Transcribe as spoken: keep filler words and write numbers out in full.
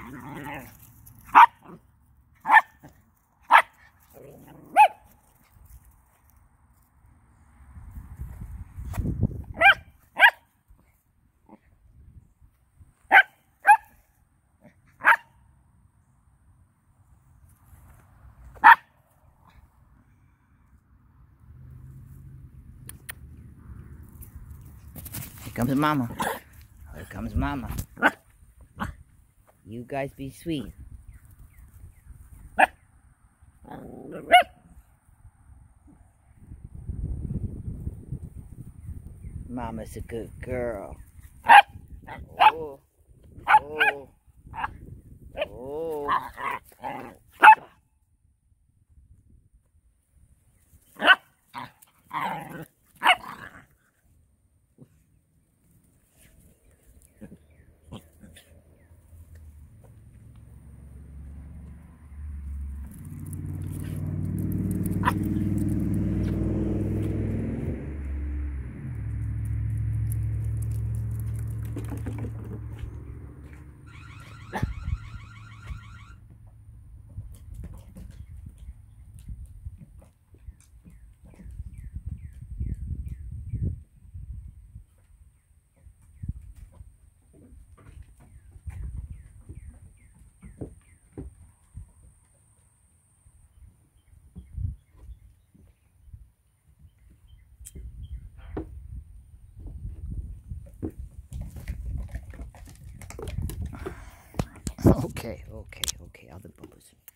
Here comes Mama. Here comes Mama. You guys be sweet. Mama's a good girl. Oh. Oh. Oh. Okay, okay, okay, other bubbles.